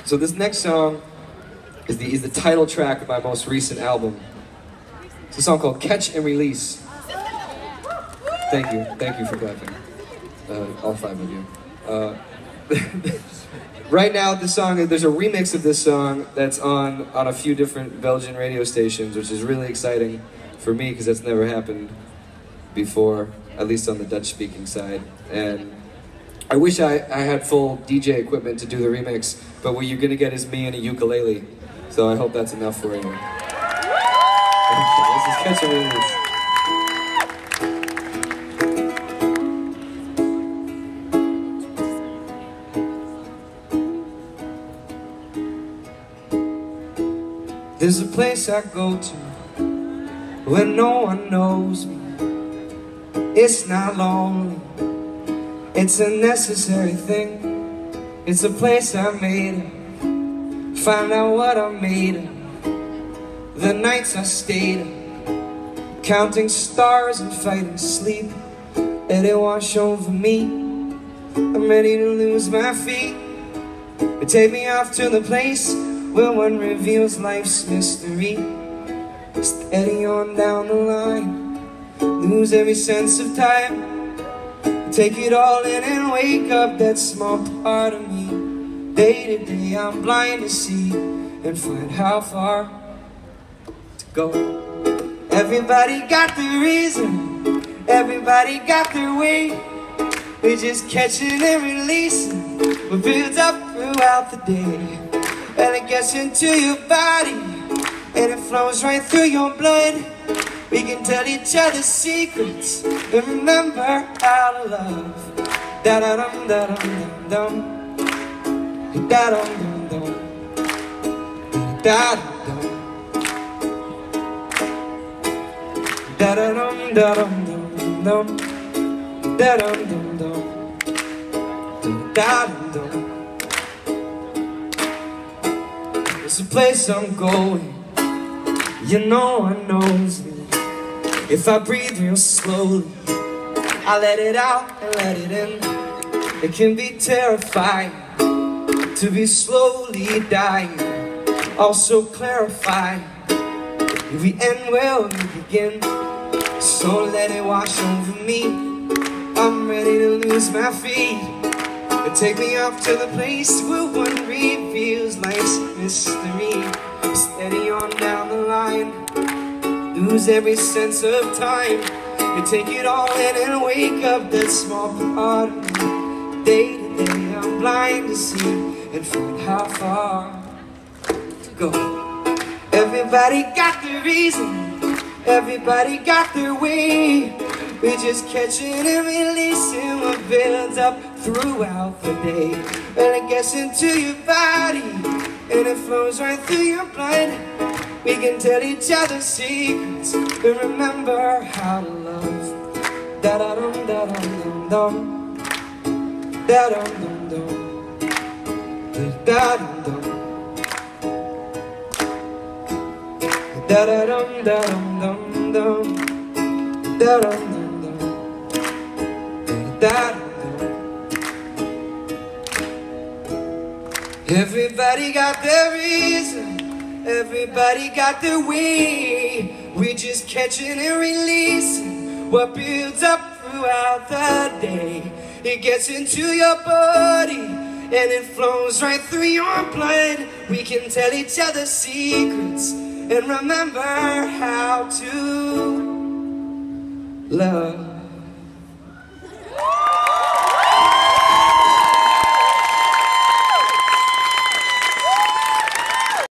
So this next song is the title track of my most recent album. It's a song called Catch and Release. Thank you for clapping. All five of you. Right now, this song, there's a remix of this song that's on a few different Belgian radio stations, which is really exciting for me because that's never happened before, at least on the Dutch-speaking side. And I wish I had full DJ equipment to do the remix, but what you're gonna get is me and a ukulele. So I hope that's enough for you. This is Catch and Release. There's a place I go to where no one knows me. It's not lonely, it's a necessary thing. It's a place I made of, find out what I'm made of. The nights I stayed up, counting stars and fighting sleep. Let it wash over me, I'm ready to lose my feet. But take me off to the place where one reveals life's mystery. Steady on down the line, lose every sense of time. Take it all in and wake up that small part of me. Day to day I'm blind to see and find how far to go. Everybody got their reason, everybody got their way. We're just catching and releasing what builds up throughout the day. And it gets into your body and it flows right through your blood. We can tell each other secrets and remember how to love. Da-da-dum, da-dum, dum-dum. Da-dum, dum-dum. Da-dum-dum. Da-da-dum, da-dum, dum-dum. Da-dum, dum-dum. Da-dum-dum. There's a place I'm going, you know one knows me. If I breathe real slowly, I let it out and let it in. It can be terrifying to be slowly dying, also clarifying. If we end well, we begin. So let it wash over me, I'm ready to lose my feet. But take me off to the place where one reveals life's mystery. Steady on down the line, lose every sense of time. You take it all in and wake up that small part of me. Day to day I'm blind to see and find how far to go. Everybody got their reason, everybody got their way. We're just catching and releasing what builds up throughout the day. And it gets into your body and it flows right through your blood. We can tell each other secrets and remember how to love. Da-da-dum, da-dum, dum-dum. Da-dum, dum-dum. Da-dum-dum. Da-da-dum, da-dum, dum-dum. Da-dum-dum. Everybody got their reason, everybody got their way. We're just catching and releasing what builds up throughout the day. It gets into your body and it flows right through your blood. We can tell each other secrets and remember how to love.